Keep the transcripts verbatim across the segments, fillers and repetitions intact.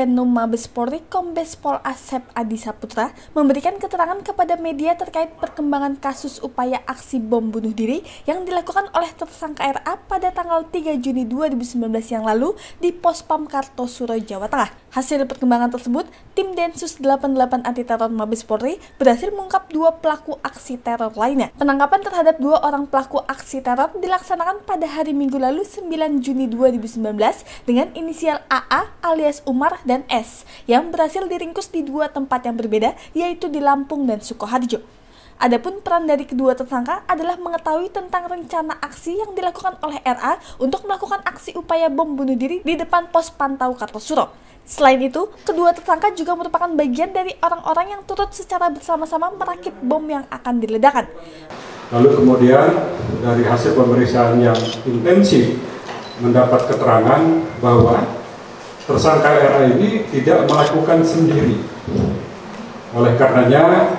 Penum Mabes Polri Kombes Pol Asep Adi Saputra memberikan keterangan kepada media terkait perkembangan kasus upaya aksi bom bunuh diri yang dilakukan oleh tersangka R A pada tanggal tiga Juni dua ribu sembilan belas yang lalu di Pospam Kartosuro, Jawa Tengah. Hasil perkembangan tersebut, tim Densus delapan puluh delapan Anti Teror Mabes Polri berhasil mengungkap dua pelaku aksi teror lainnya. Penangkapan terhadap dua orang pelaku aksi teror dilaksanakan pada hari Minggu lalu sembilan Juni dua ribu sembilan belas dengan inisial A A alias Umar dan S yang berhasil diringkus di dua tempat yang berbeda, yaitu di Lampung dan Sukoharjo. Adapun peran dari kedua tersangka adalah mengetahui tentang rencana aksi yang dilakukan oleh R A untuk melakukan aksi upaya bom bunuh diri di depan pos pantau Kartosuro. Selain itu, kedua tersangka juga merupakan bagian dari orang-orang yang turut secara bersama-sama merakit bom yang akan diledakkan. Lalu kemudian dari hasil pemeriksaan yang intensif mendapat keterangan bahwa tersangka R A ini tidak melakukan sendiri. Oleh karenanya,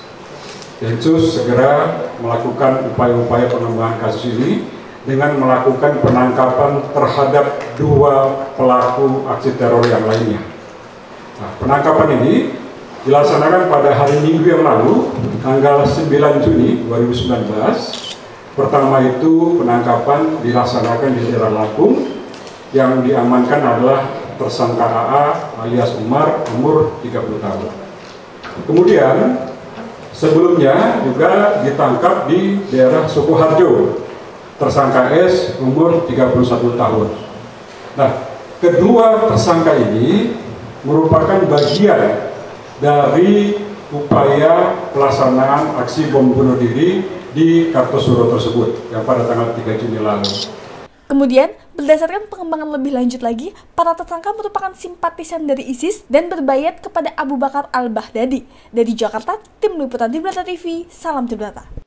Densus segera melakukan upaya-upaya pengembangan kasus ini dengan melakukan penangkapan terhadap dua pelaku aksi teror yang lainnya. Nah, penangkapan ini dilaksanakan pada hari Minggu yang lalu, tanggal sembilan Juni dua ribu sembilan belas. Pertama itu penangkapan dilaksanakan di daerah Lampung, yang diamankan adalah tersangka A A alias Umar, umur tiga puluh tahun. Kemudian sebelumnya juga ditangkap di daerah Sukoharjo, tersangka S, umur tiga puluh satu tahun. Nah, kedua tersangka ini merupakan bagian dari upaya pelaksanaan aksi bom bunuh diri di Kartosuro tersebut yang pada tanggal tiga Juni lalu. Kemudian, berdasarkan pengembangan lebih lanjut lagi, para tersangka merupakan simpatisan dari ISIS dan berbayat kepada Abu Bakar Al-Baghdadi. Dari Jakarta, Tim Liputan Tribrata T V, salam Tribrata.